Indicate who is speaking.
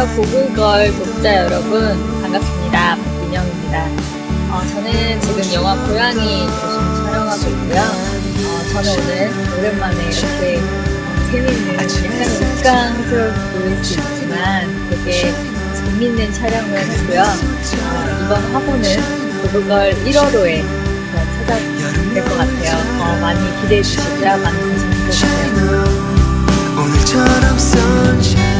Speaker 1: 안녕하세요. 고글걸 독자 여러분, 반갑습니다. 박민영입니다. 저는 지금 영화 고양이 열심히 촬영하고 있고요. 저는 오늘 오랜만에 이렇게 재미있는, 약간 우스꽝스러워 보일 수 있지만 되게 재밌는 촬영을 했고요. 이번 화보는 고글걸 1월호에 찾아뵐 것 같아요. 많이 기대해 주시고요. 많이 관심 부탁드려요.
Speaker 2: 오늘처럼 sunshine